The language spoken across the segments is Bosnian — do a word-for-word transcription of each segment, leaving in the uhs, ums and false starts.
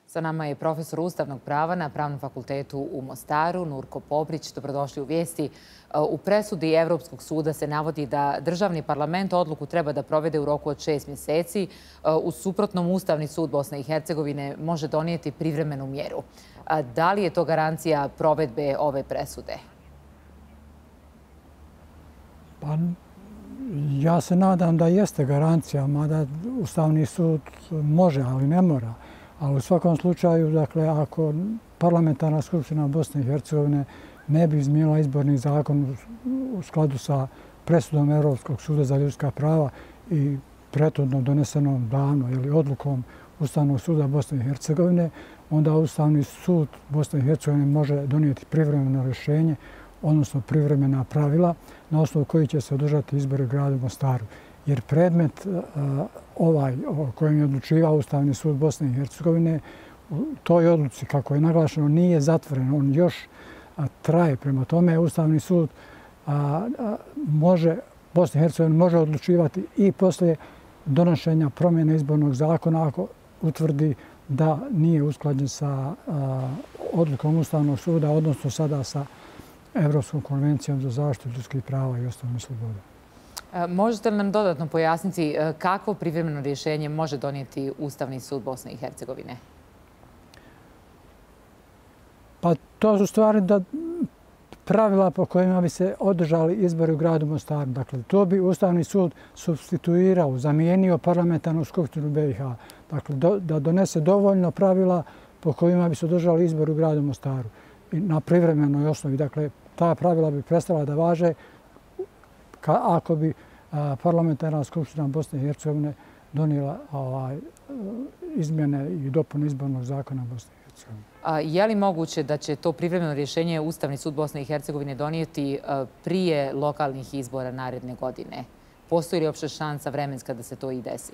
Sa nama je profesor ustavnog prava na Pravnom fakultetu u Mostaru, Nurko Poprić. Dobrodošli u Vijesti. U presudi Evropskog suda se navodi da državni parlament odluku treba da provede u roku od šest mjeseci. U suprotnom, Ustavni sud Bosne i Hercegovine može donijeti privremenu mjeru. Da li je to garancija provedbe ove presude? Pa, ja se nadam da jeste garancija, mada Ustavni sud može, ali ne mora. Ali u svakom slučaju, dakle, ako parlamentarna skupština Bosne i Hercegovine ne bi izmijenila izborni zakon u skladu sa presudom Evropskog suda za ljudska prava i prethodno donesenom davno ili odlukom Ustavnog suda Bosne i Hercegovine, onda Ustavni sud Bosne i Hercegovine može donijeti privremeno rješenje, odnosno privremena pravila na osnovu koji će se održati izbori u gradu Mostaru. Jer predmet ovaj o kojem je odlučivao Ustavni sud Bosne i Hercegovine u toj odluci, kako je naglašeno, nije zatvoren. On još traje. Prema tome, Ustavni sud može, Bosna i Hercegovina može odlučivati i poslije donošenja promjene izbornog zakona ako utvrdi da nije usklađen sa odlukom Ustavnog suda, odnosno sada sa Evropskom konvencijom za zaštitu ljudskih prava i osnovnih sloboda. Možete li nam dodatno pojasniti kakvo privremeno rješenje može donijeti Ustavni sud Bosne i Hercegovine? Pa to su stvari da pravila po kojima bi se održali izbori u gradu Mostaru. Dakle, to bi Ustavni sud supstituirao, zamijenio parlamentarnu skupštinu B i H. Dakle, da donese dovoljno pravila po kojima bi se održali izbori u gradu Mostaru na privremenoj osnovi. Dakle, ta pravila bi prestala da važe ako bi parlamentarna skupština Bosne i Hercegovine donijela izmjene i dopune izbornog zakona Bosne i Hercegovine. Je li moguće da će to privremeno rješenje Ustavni sud Bosne i Hercegovine donijeti prije lokalnih izbora naredne godine? Postoji li uopšte šansa vremenska da se to i desi?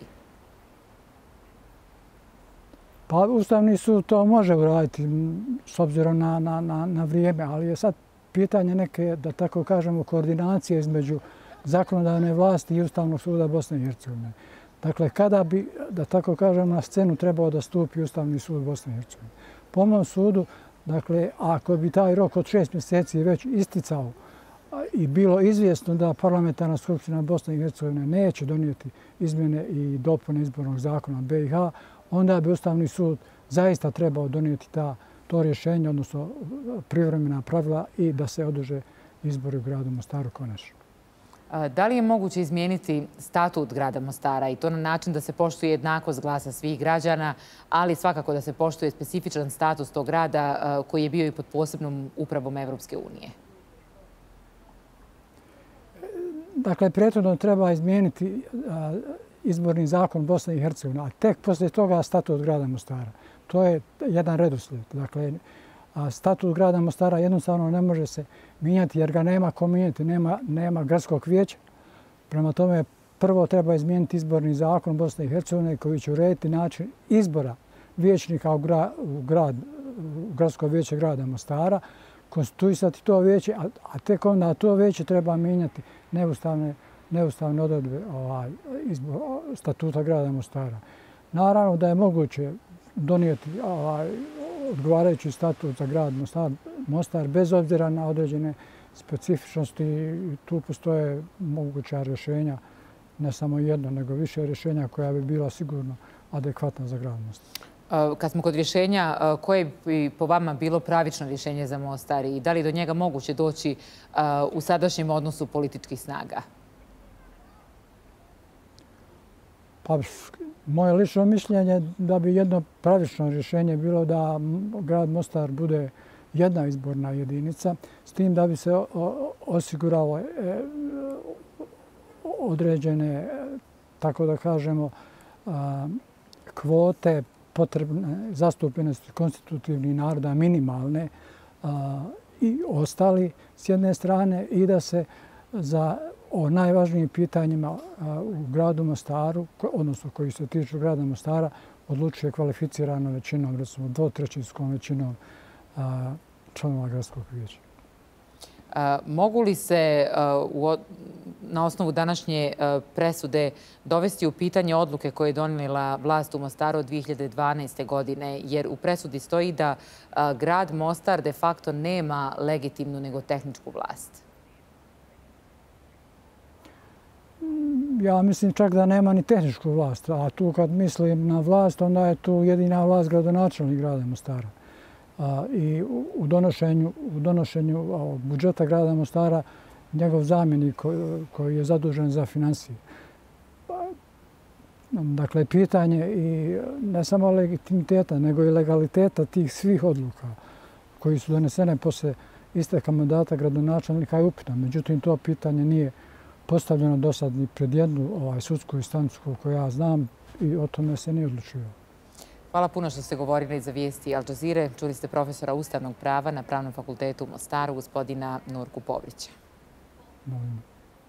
Pa Ustavni sud to može uraditi s obzirom na, na, na, na vrijeme, ali je sad pitanje neke, da tako kažemo, koordinacije između zakonodavne vlasti i Ustavnog suda Bosne i Hercegovine. Dakle, kada bi, da tako kažem, na scenu trebao da stupi Ustavni sud Bosne i Hercegovine. Po mom sudu, dakle, ako bi taj rok od šest mjeseci već isticao i bilo izvjesno da parlamentarna skupština Bosne i Hercegovine neće donijeti izmjene i dopune izbornog zakona B i H, onda bi Ustavni sud zaista trebao donijeti ta, to rješenje, odnosno privremena pravila i da se održe izbori u gradu Mostaru konačno. Da li je moguće izmijeniti statut grada Mostara i to na način da se poštuje jednakost glasa svih građana, ali svakako da se poštuje specifičan status tog grada koji je bio i pod posebnom upravom Evropske unije? Dakle, prethodno treba izmijeniti izborni zakon Bosne i Hercegovine, a tek poslije toga statut grada Mostara. To je jedan redoslijed. Dakle, statut grada Mostara jednostavno ne može se mijenjati jer ga nema ko mijenjati, nema, nema gradskog vijeća. Prema tome, prvo treba izmijeniti izborni zakon Bosne i Hercegovine koji će urediti način izbora vijećnika u, gra, u, grad, u gradsko vijeće grada Mostara, konstituisati to vijeće, a, a tek onda to vijeće treba mijenjati neustavne, neustavne odredbe ovaj, izbor, statuta grada Mostara. Naravno da je moguće donijeti ovaj, odgovarajući statut za grad Mostar, Mostar bez obzira na određene specifičnosti. Tu postoje moguća rješenja, ne samo jedno, nego više rješenja koja bi bila sigurno adekvatna za grad Mostar. Kad smo kod rješenja, koje bi po vama bilo pravično rješenje za Mostar i da li do njega moguće doći u sadašnjem odnosu političkih snaga? Pa, moje lično mišljenje da bi jedno pravično rješenje bilo da grad Mostar bude jedna izborna jedinica, s tim da bi se osiguralo određene, tako da kažemo, kvote potrebne zastupljenosti konstitutivnih naroda minimalne i ostali s jedne strane i da se za o najvažnijim pitanjima u gradu Mostaru, odnosno koji se tiču grada Mostara, odlučuje kvalificiranom većinom, recimo dvotrećinskom većinom članova gradskog vijeća. Mogu li se na osnovu današnje presude dovesti u pitanje odluke koje je donijela vlast u Mostaru od dvije hiljade dvanaeste. godine, jer u presudi stoji da grad Mostar de facto nema legitimnu nego tehničku vlast? Ja mislim čak da nema ni tehničku vlast, a tu kad mislim na vlast, onda je tu jedina vlast gradonačelnik grada Mostara. I u donošenju, u donošenju budžeta grada Mostara njegov zamjenik koji je zadužen za financije. Dakle, pitanje i ne samo legitimiteta, nego i legaliteta tih svih odluka koji su donesene posle isteka mandata gradonačelnika je upitno. Međutim, to pitanje nije postavljeno do sad ni pred jednu ovaj, sudsku instancu koju ja znam i o tome se nije odlučivalo. Hvala puno što ste govorili za vijesti Al Jazeere. Čuli ste profesora ustavnog prava na Pravnom fakultetu u Mostaru, gospodina Nurku Povrića. Molim.